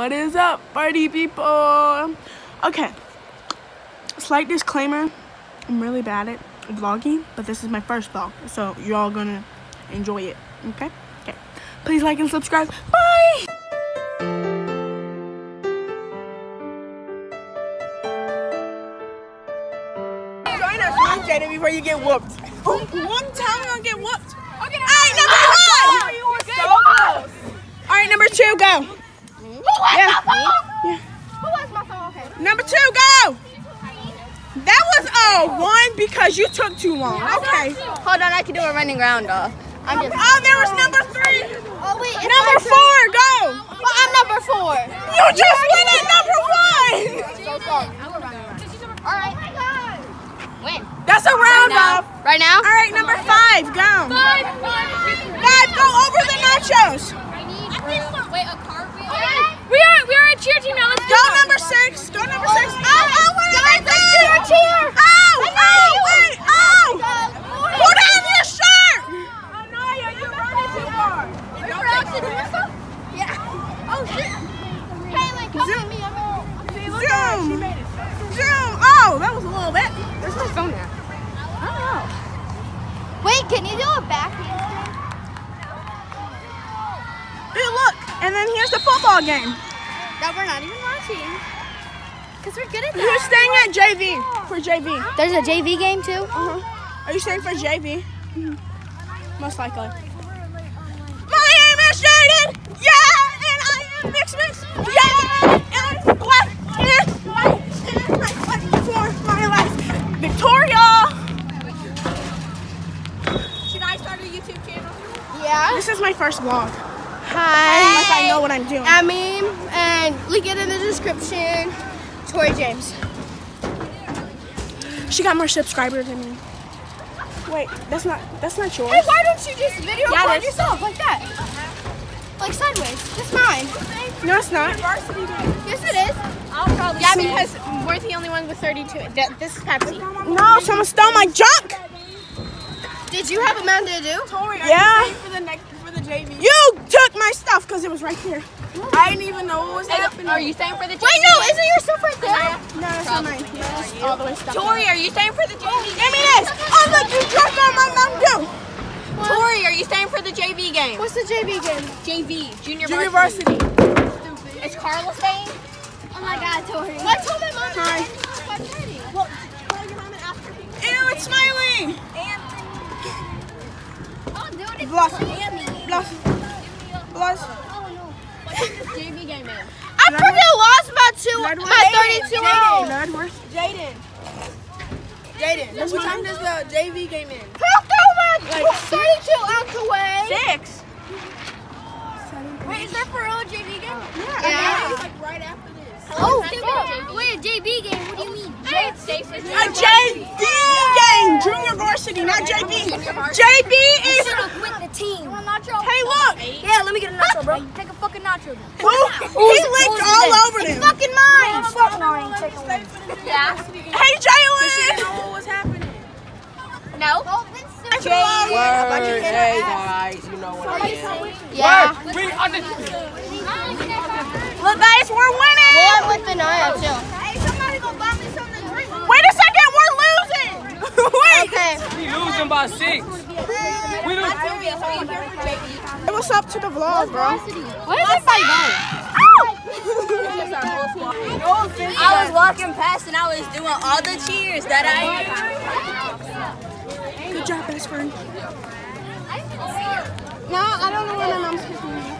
What is up, party people? Okay, slight disclaimer, I'm really bad at vlogging, but this is my first vlog, so you're all gonna enjoy it, okay? Okay, please like and subscribe. Bye! Join us, Jaden, before you get whooped. One time we're gonna get whooped. Okay, alright, number one! Oh, you were so close. Alright, number two, go. Who has my phone? Yeah. Who has my phone? Okay. Number two, go! That was one because you took too long. Okay. Hold on, I can do a running round off. I'm just. Oh, there was number three. Oh wait. Number four, go! Well, I'm number 4. You just went at number one! Alright. Win. That's a round off. Right now? Alright, number 5, go. 5, go over the nachos. Wait, a cartwheel? We are a cheer team now. Let's Go number 6. Go number 6. Oh, what is that? cheer. Wait. Put on your shirt. Anaya, you're running too far. Yeah. Oh shit. Kaylin, come with me. Zoom. Oh, that was a little bit. Where's my phone at? I don't know. Wait, can you do a back handspring? Dude, look. And then here's the football game. That we're not even watching. Because we're good at that. Who's staying at JV? For JV. There's a JV game too? Are you staying for JV? Most likely. My name is Jaden. Yeah, and I am mix. Yeah, and black and white and I fight for my life. Victoria. Should I start a YouTube channel? Yeah. This is my first vlog. Hi. Unless I know what I'm doing. I'm Meme, and link it in the description. Tori James. She got more subscribers than me. Wait, that's not yours. Hey, why don't you just video Yeah, record it is. yourself like that? Like sideways. That's mine. No, it's not. Yes, it is. I'll probably because we're the only ones with 32. This is Pepsi. No, someone stole my junk. Did you have a Mountain Dew? Yeah. For the JV. You took my stuff because it was right here. I didn't even know what was happening. Are you staying for the JV? Wait, no, isn't your stuff right there? No, that's not mine. It's all the way stuck. Tori, are you staying for the JV? Give me this. Oh, look, you dropped on my Mountain Dew. Tori, are you staying for the JV game? What's the JV game? JV, Junior Varsity. Is Carla staying? Oh my God, Tori. Let's hold them on. Hi. Well, call your mom and ask her. Ew, it's smiling. Oh, dude, it's Blush. Sammy. Blush. Oh, no. What is this JV game in? I freaking lost my 32 hours. Jaden. What time does the JV game in? Who threw my 32 ounce away? 6. Wait, is there for real a JV game? Yeah. It's like right after this. Oh, wait, a JV game? What do you mean? A JV game. Junior Varsity, not JV. JV is... quit the team. Hey, look. Yeah, let me get a nacho, bro. Take a fucking nacho. Who? He licked all over them. Fucking mine. Yeah. Hey, Jalen. What was happening? No. Word, hey guys, you know what I mean. Yeah. Look, guys, we're winning. Well, I'm with the Naya too. Hey, somebody go buy me something to drink. Wait a second, we're losing. Wait. Okay. We losing by 6. We losing. Hey, what's up to the vlog, bro? What is everybody doing? I was walking past and I was doing all the cheers that I Good job, best friend. No, I don't know where my mom's kissing me.